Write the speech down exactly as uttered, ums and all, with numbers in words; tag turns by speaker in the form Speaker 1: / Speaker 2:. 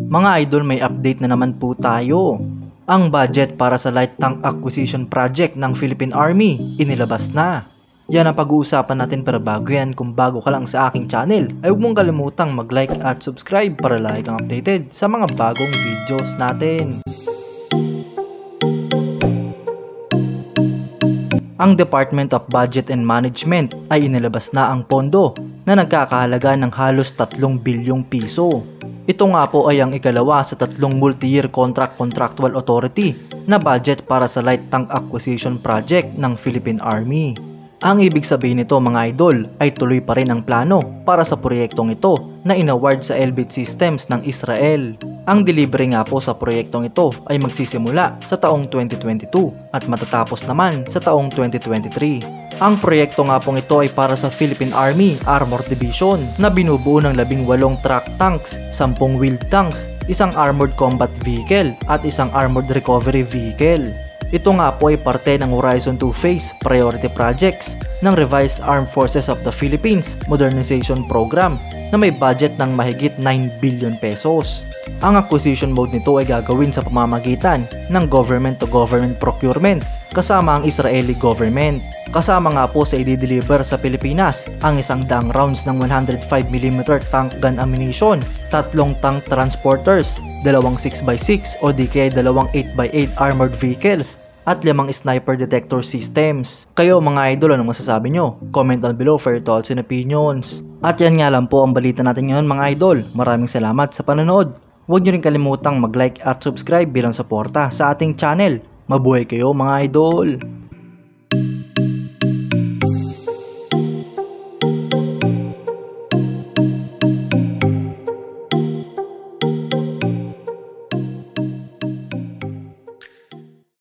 Speaker 1: Mga idol, may update na naman po tayo. Ang budget para sa light tank acquisition project ng Philippine Army, inilabas na. Yan ang pag-uusapan natin, pero bago yan, kung bago ka lang sa aking channel, ay huwag mong kalimutang mag-like at subscribe para lagi kang updated sa mga bagong videos natin. Ang Department of Budget and Management ay inilabas na ang pondo na nagkakahalaga ng halos tatlong bilyong piso. Ito nga po ay ang ikalawa sa tatlong multi-year contract contractual authority na budget para sa light tank acquisition project ng Philippine Army. Ang ibig sabihin nito, mga idol, ay tuloy pa rin ang plano para sa proyektong ito na inaward sa Elbit Systems ng Israel. Ang delivery nga po sa proyektong ito ay magsisimula sa taong twenty twenty-two at matatapos naman sa taong twenty twenty-three. Ang proyekto nga pong ito ay para sa Philippine Army Armored Division na binubuo ng labing walong truck tanks, sampung wheeled tanks, isang armored combat vehicle at isang armored recovery vehicle. Ito nga po ay parte ng Horizon two Phase Priority Projects ng Revised Armed Forces of the Philippines Modernization Program na may budget ng mahigit nine billion pesos. Ang acquisition mode nito ay gagawin sa pamamagitan ng government-to-government procurement kasama ang Israeli government. Kasama nga po sa i-deliver sa Pilipinas ang isang daang rounds ng one hundred five millimeter tank gun ammunition, tatlong tank transporters, dalawang six by six o di kaya dalawang eight by eight armored vehicles, at limang sniper detector systems. Kayo mga idol, anong masasabi nyo? Comment down below for your thoughts and opinions. At yan nga lang po ang balita natin ngayon, mga idol. Maraming salamat sa panonood. Huwag nyo rin kalimutang mag-like at subscribe bilang suporta sa ating channel. Mabuhay kayo mga idol!